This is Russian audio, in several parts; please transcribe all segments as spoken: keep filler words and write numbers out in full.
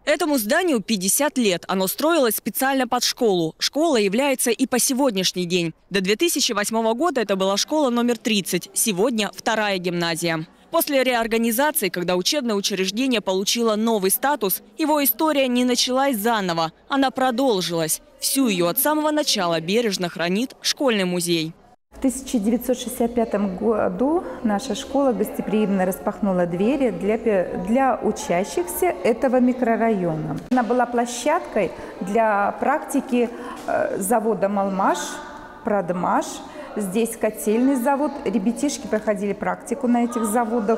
Этому зданию пятьдесят лет. Оно строилось специально под школу. Школа является и по сегодняшний день. До две тысячи восьмого года это была школа номер тридцать. Сегодня вторая гимназия. После реорганизации, когда учебное учреждение получило новый статус, его история не началась заново. Она продолжилась. Всю ее от самого начала бережно хранит школьный музей. В тысяча девятьсот шестьдесят пятом году наша школа гостеприимно распахнула двери для, для учащихся этого микрорайона. Она была площадкой для практики завода «Малмаш», «Продмаш». Здесь котельный завод. Ребятишки проходили практику на этих заводах,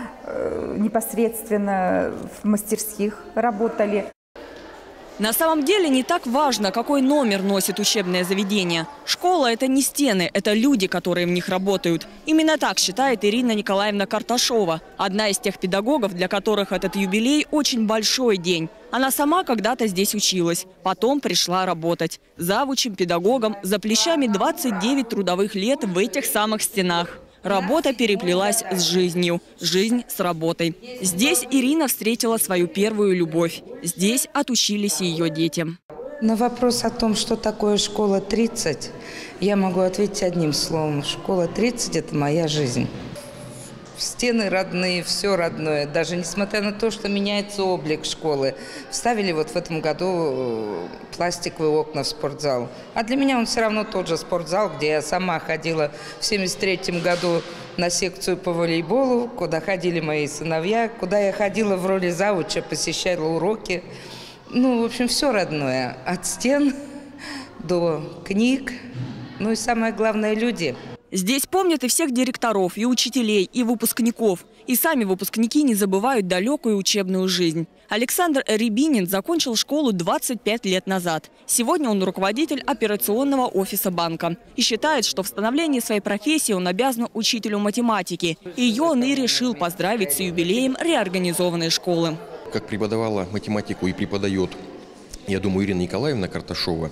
непосредственно в мастерских работали. На самом деле не так важно, какой номер носит учебное заведение. Школа – это не стены, это люди, которые в них работают. Именно так считает Ирина Николаевна Карташова. Одна из тех педагогов, для которых этот юбилей – очень большой день. Она сама когда-то здесь училась, потом пришла работать. Завучем, педагогом, за плечами двадцать девять трудовых лет в этих самых стенах. Работа переплелась с жизнью, жизнь с работой. Здесь Ирина встретила свою первую любовь. Здесь отучились ее дети. На вопрос о том, что такое школа тридцать, я могу ответить одним словом. Школа тридцать – это моя жизнь. Стены родные, все родное. Даже несмотря на то, что меняется облик школы. Вставили вот в этом году пластиковые окна в спортзал. А для меня он все равно тот же спортзал, где я сама ходила в семьдесят третьем году на секцию по волейболу, куда ходили мои сыновья, куда я ходила в роли завуча, посещала уроки. Ну, в общем, все родное. От стен до книг. Ну и самое главное – люди. Здесь помнят и всех директоров, и учителей, и выпускников. И сами выпускники не забывают далекую учебную жизнь. Александр Рябинин закончил школу двадцать пять лет назад. Сегодня он руководитель операционного офиса банка. И считает, что в становлении своей профессии он обязан учителю математики. Ее он и решил поздравить с юбилеем реорганизованной школы. Как преподавала математику и преподает, я думаю, Ирина Николаевна Карташова,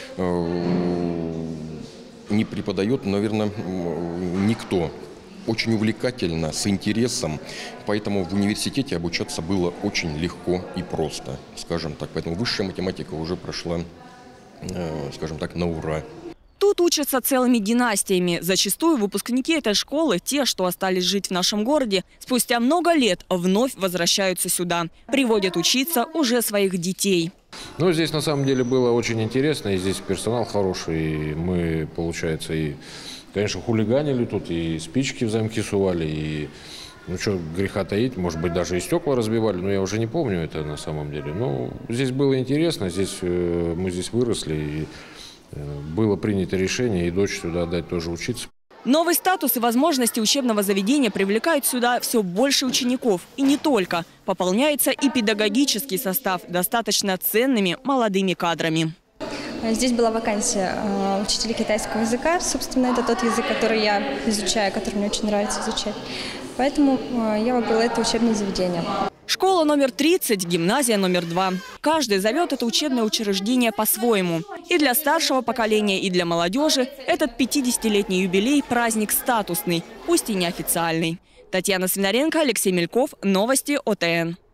не преподает, наверное, никто. Очень увлекательно, с интересом. Поэтому в университете обучаться было очень легко и просто, скажем так. Поэтому высшая математика уже прошла, скажем так, на ура. Тут учатся целыми династиями. Зачастую выпускники этой школы, те, что остались жить в нашем городе, спустя много лет вновь возвращаются сюда. Приводят учиться уже своих детей. Ну, здесь на самом деле было очень интересно, и здесь персонал хороший, и мы, получается, и, конечно, хулиганили тут, и спички в замки сували, и, ну, что греха таить, может быть, даже и стекла разбивали, но я уже не помню это на самом деле. Но здесь было интересно, здесь мы здесь выросли, и было принято решение и дочь сюда отдать тоже учиться. Новый статус и возможности учебного заведения привлекают сюда все больше учеников. И не только. Пополняется и педагогический состав достаточно ценными молодыми кадрами. Здесь была вакансия учителя китайского языка. Собственно, это тот язык, который я изучаю, который мне очень нравится изучать. Поэтому я выбрала это учебное заведение. Школа номер тридцать, гимназия номер два. Каждый зовет это учебное учреждение по-своему. И для старшего поколения, и для молодежи этот пятидесятилетний юбилей – праздник статусный, пусть и неофициальный. Татьяна Свинаренко, Алексей Мельков. Новости О Т Н.